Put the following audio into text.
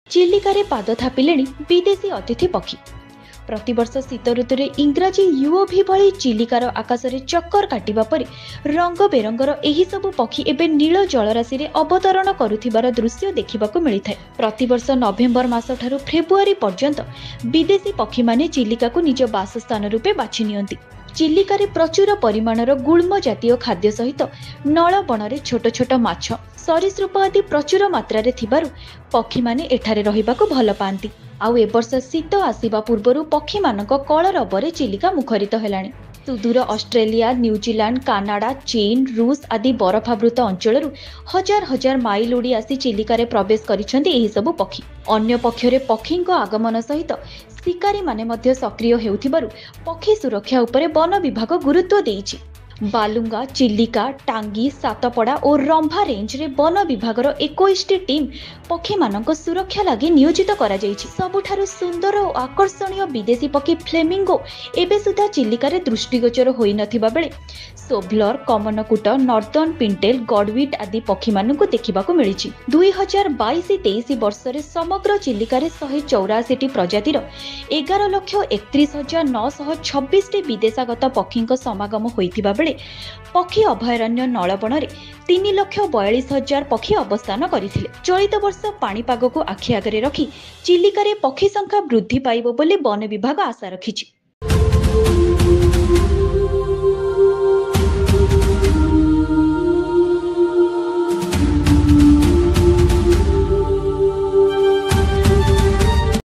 चिलिकारे पाद थापिलेଣି विदेशी अतिथि पक्षी। प्रतिवर्ष शीत ऋतु इंग्राजी यूओवी भली चिलिकार आकाश में चक्कर काटिबा परि रंग बेरंगर एही सबु पक्षी एबे नील जलराशि रे अवतरण करुथिबार दृश्य देखिबाकू मिलिथाय। प्रतिवर्ष नवेम्बर मास ठारू फेब्रुआरी पर्यंत विदेशी पक्षी माने चिलिका को निज बासस्थान रूपे बाछि नियंती। चिलिकारे प्रचुर परिमाणर गुल्म जातीय खाद्य सहित नलबण रे छोट छोट माछ सरीसृप आदि प्रचुर मात्रा रे थिबारु पक्षी माने एठारे रहिबाकू भल पांती। आउ ए वर्ष शीत आसीबा पूर्वरु पक्षी मानक कलरबरे चिलिका मुखरित हेलाणी। सुदूर ऑस्ट्रेलिया, न्यूजीलैंड, कनाडा, चीन, रूस आदि बरफावृत अंचलरू हजार हजार माइल उड़ी आसी चिलिकारे प्रवेश करिसेंती एही सबु पक्षी। अन्य पक्षरे पक्षींक आगमन सहित शिकारी माने मध्य सक्रिय हेउथिबारु पक्षी सुरक्षा उपरे वन विभाग गुरुत्व देइछि। बालुंगा, चिलिका, टांगी, सातपड़ा और रंभा रेंज रे वन विभागर 21टी टीम पक्षी मानक सुरक्षा लगी नियोजित करा जाइछि। सबुठारु सुंदर और आकर्षणीय विदेशी पक्षी फ्लेमिंगो एबे सुधा चिलिकारे दृष्टिगोचर होई नथिबा बेले सोभलर, कमनकुट, नॉर्दर्न पिंटेल, गडविट आदि पक्षी मानक देखिबाकू मिलिछि। 2022-23 वर्ष रे समग्र चिलिकारे 184टी प्रजातिर 11,31,926टी विदेशागत पक्षींक समागम होइथिबा बेले पक्षी अभयारण्य नलबण रे 3,42,000 पक्षी अवस्थान करथिले। चलित वर्ष पाणीपाग को आखि आगरे रखी चिलिकारे पक्षी संख्या वृद्धि पाइबो बोली वन विभाग आशा रखिछि।